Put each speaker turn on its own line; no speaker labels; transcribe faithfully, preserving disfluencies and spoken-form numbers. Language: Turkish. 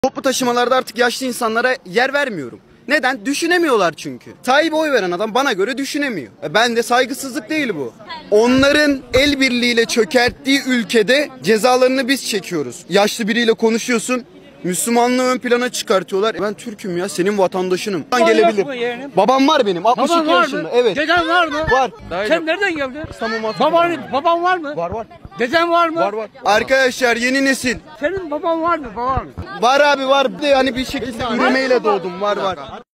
Toplu taşımalarda artık yaşlı insanlara yer vermiyorum. Neden? Düşünemiyorlar çünkü. Tayyip'e oy veren adam bana göre düşünemiyor. E ben de saygısızlık değil bu. Onların el birliğiyle çökerttiği ülkede cezalarını biz çekiyoruz. Yaşlı biriyle konuşuyorsun, Müslümanlığı ön plana çıkartıyorlar. Ben Türk'üm ya, senin vatandaşınım. Ben gelebilir. Babam var benim, altmış iki yaşında. Evet.
Deden var mı?
Var.
Sen nereden geldin?
İstanbul
Baban, baban var mı?
Var var.
Deden var mı?
Var var. Arkadaşlar, yeni nesil.
Senin baban var mı? Baban.
Var abi var. Bir de hani bir şekilde üremeyle doğdum. Var var.